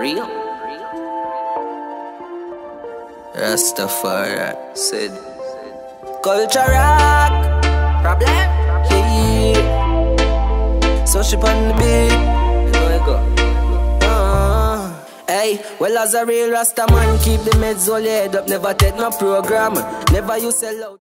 Real. Rastafari said culture rock problem. Yeah. So she on the beat. Hey, well as a real Rasta man, keep the meds all head up. Never take no program. Never you sell out.